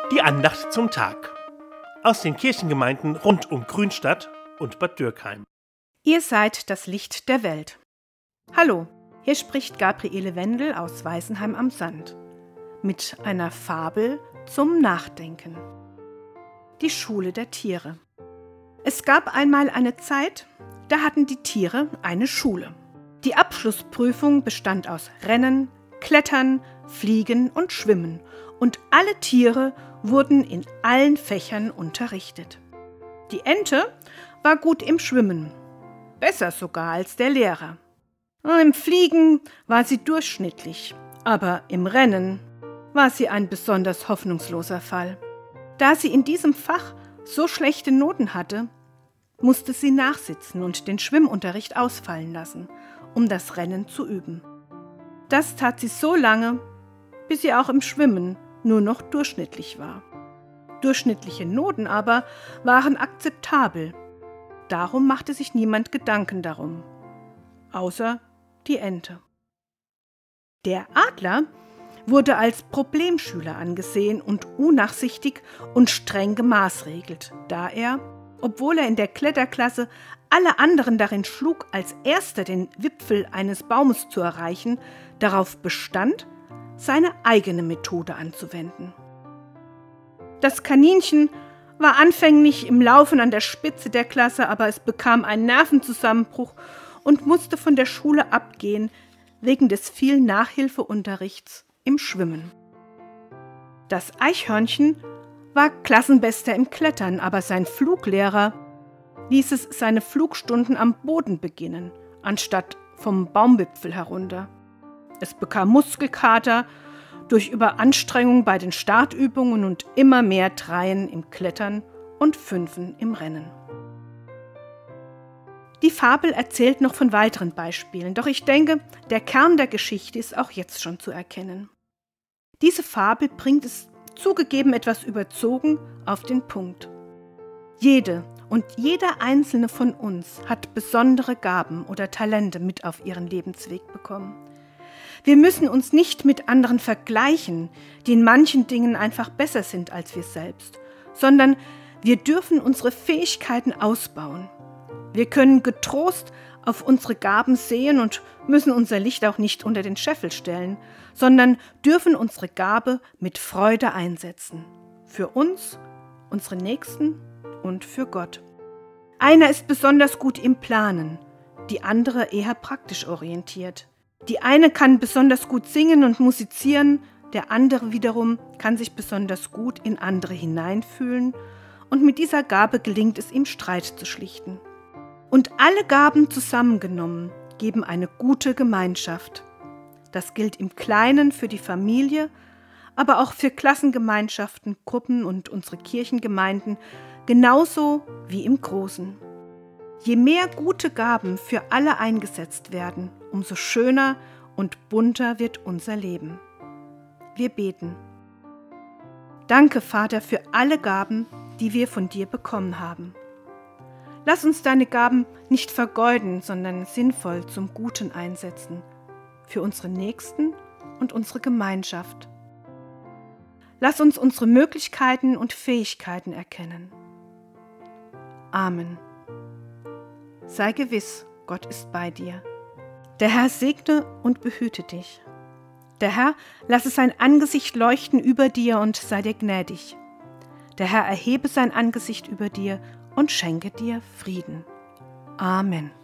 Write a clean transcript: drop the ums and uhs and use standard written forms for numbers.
Die Andacht zum Tag aus den Kirchengemeinden rund um Grünstadt und Bad Dürkheim. Ihr seid das Licht der Welt. Hallo, hier spricht Gabriele Wendel aus Weißenheim am Sand mit einer Fabel zum Nachdenken. Die Schule der Tiere. Es gab einmal eine Zeit, da hatten die Tiere eine Schule. Die Abschlussprüfung bestand aus Rennen, Klettern, Fliegen und Schwimmen und alle Tiere wurden in allen Fächern unterrichtet. Die Ente war gut im Schwimmen, besser sogar als der Lehrer. Im Fliegen war sie durchschnittlich, aber im Rennen war sie ein besonders hoffnungsloser Fall. Da sie in diesem Fach so schlechte Noten hatte, musste sie nachsitzen und den Schwimmunterricht ausfallen lassen, um das Rennen zu üben. Das tat sie so lange, bis sie auch im Schwimmen nur noch durchschnittlich war. Durchschnittliche Noten aber waren akzeptabel. Darum machte sich niemand Gedanken darum, außer die Ente. Der Adler wurde als Problemschüler angesehen und unnachsichtig und streng gemaßregelt, da er, obwohl er in der Kletterklasse alle anderen darin schlug, als erster den Wipfel eines Baumes zu erreichen, darauf bestand, seine eigene Methode anzuwenden. Das Kaninchen war anfänglich im Laufen an der Spitze der Klasse, aber es bekam einen Nervenzusammenbruch und musste von der Schule abgehen, wegen des vielen Nachhilfeunterrichts im Schwimmen. Das Eichhörnchen war Klassenbester im Klettern, aber sein Fluglehrer ließ es seine Flugstunden am Boden beginnen, anstatt vom Baumwipfel herunter. Es bekam Muskelkater durch Überanstrengung bei den Startübungen und immer mehr Dreien im Klettern und Fünfen im Rennen. Die Fabel erzählt noch von weiteren Beispielen, doch ich denke, der Kern der Geschichte ist auch jetzt schon zu erkennen. Diese Fabel bringt es zugegeben etwas überzogen auf den Punkt. Jede und jeder einzelne von uns hat besondere Gaben oder Talente mit auf ihren Lebensweg bekommen. Wir müssen uns nicht mit anderen vergleichen, die in manchen Dingen einfach besser sind als wir selbst, sondern wir dürfen unsere Fähigkeiten ausbauen. Wir können getrost auf unsere Gaben sehen und müssen unser Licht auch nicht unter den Scheffel stellen, sondern dürfen unsere Gabe mit Freude einsetzen. Für uns, unsere Nächsten und für Gott. Einer ist besonders gut im Planen, die andere eher praktisch orientiert. Die eine kann besonders gut singen und musizieren, der andere wiederum kann sich besonders gut in andere hineinfühlen und mit dieser Gabe gelingt es ihm, Streit zu schlichten. Und alle Gaben zusammengenommen geben eine gute Gemeinschaft. Das gilt im Kleinen für die Familie, aber auch für Klassengemeinschaften, Gruppen und unsere Kirchengemeinden, genauso wie im Großen. Je mehr gute Gaben für alle eingesetzt werden, umso schöner und bunter wird unser Leben. Wir beten. Danke, Vater, für alle Gaben, die wir von dir bekommen haben. Lass uns deine Gaben nicht vergeuden, sondern sinnvoll zum Guten einsetzen, für unsere Nächsten und unsere Gemeinschaft. Lass uns unsere Möglichkeiten und Fähigkeiten erkennen. Amen. Sei gewiss, Gott ist bei dir. Der Herr segne und behüte dich. Der Herr lasse sein Angesicht leuchten über dir und sei dir gnädig. Der Herr erhebe sein Angesicht über dir und schenke dir Frieden. Amen.